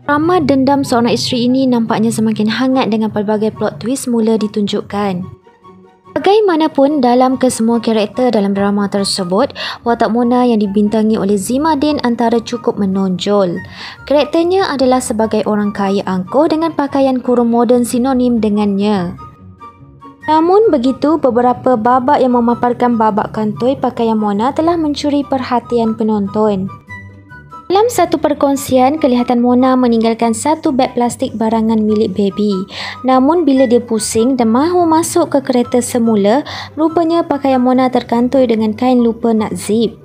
Drama dendam seorang isteri ini nampaknya semakin hangat dengan pelbagai plot twist mula ditunjukkan. Bagaimanapun, dalam kesemua karakter dalam drama tersebut, watak Mona yang dibintangi oleh Zima Din antara cukup menonjol. Karakternya adalah sebagai orang kaya angkuh dengan pakaian kurung moden sinonim dengannya. Namun begitu, beberapa babak yang memaparkan babak kantoi pakaian Mona telah mencuri perhatian penonton. Dalam satu perkongsian, kelihatan Mona meninggalkan satu beg plastik barangan milik baby. Namun bila dia pusing dan mahu masuk ke kereta semula, rupanya pakaian Mona terkantoi dengan kain lupa nak zip.